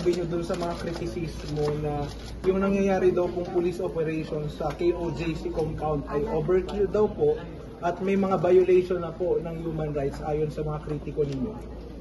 sabi nyo dun sa mga kritisismo na yung nangyayari daw pong police operation sa KOJC compound ay overkill daw po at may mga violation na po ng human rights ayon sa mga kritiko ninyo?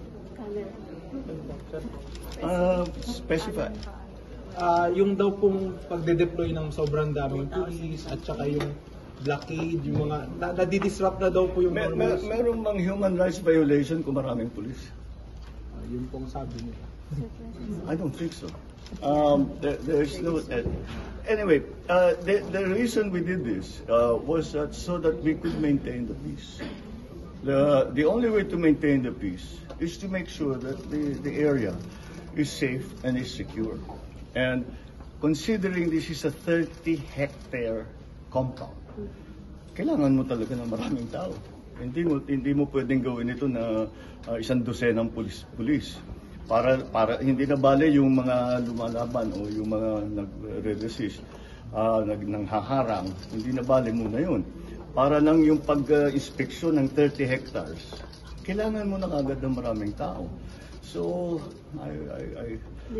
Specify. Yung daw pong pagde-deploy ng sobrang daming police at saka yung blockade, yung mga nadidisrupt na daw po yung mga Merong bang human rights violation kung maraming police? yun pong sabi nila. I don't think so. There's no. Anyway, the reason we did this was so that we could maintain the peace. The only way to maintain the peace is to make sure that the area is safe and is secure. And considering this is a 30-hectare compound, kailangan mo talaga ng maraming tao. Hindi mo pwedeng gawin ito na isang dosenang pulis. Para hindi na bale yung mga lumalaban o yung mga nagre-resist, nanghaharang, hindi na bale muna yun. Para lang yung pag-inspeksyon ng 30 hectares, kailangan mo na kagad ng maraming tao. So, I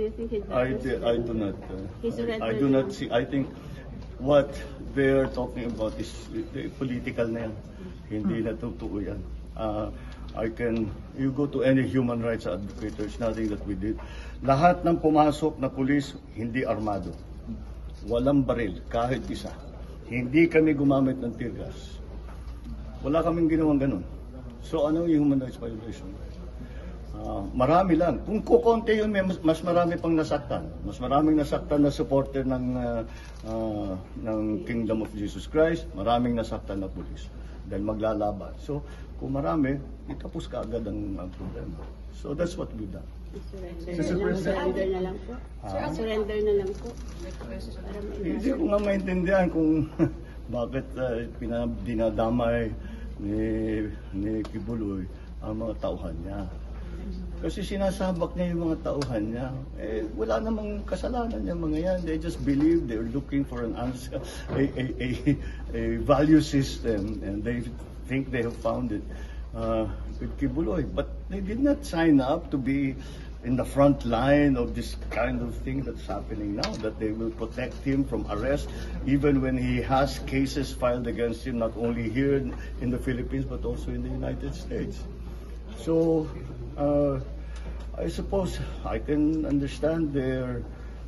do not see. I think what they're talking about is political na yan. Hindi na totoo yan. You go to any human rights advocate, there's nothing that we did. Lahat ng pumasok na pulis, hindi armado. Walang baril, kahit isa. Hindi kami gumamit ng tear gas. Wala kaming ginawang ganun. So ano yung human rights violation? Marami lang. Kung kukonti yun, mas marami pang nasaktan. Mas maraming nasaktan na supporter ng Kingdom of Jesus Christ. Maraming nasaktan na pulis. Dahil maglalaban. So, kung marami, itapos ka agad ang problema. So, that's what we've done. Surrender na lang po. Surrender na lang po. Hindi ko nga maintindihan kung bakit dinadamay ni Kibuloy ang mga tauhan niya. Kasi sinasabak niya yung mga tauhan niya. Wala namang kasalanan yung mga yan. They just believe they're looking for an answer, a value system, and they think they have found it with Kibuloy. But they did not sign up to be in the front line of this kind of thing that's happening now, that they will protect him from arrest, even when he has cases filed against him, not only here in the Philippines, but also in the United States. So, I suppose I can understand their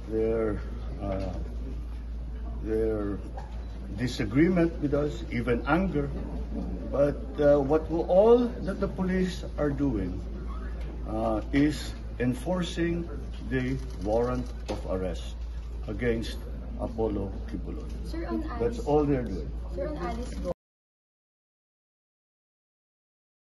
disagreement with us, even anger. But all that the police are doing is enforcing the warrant of arrest against Apollo Kibuloy. That's all they're doing. Sir, on Alice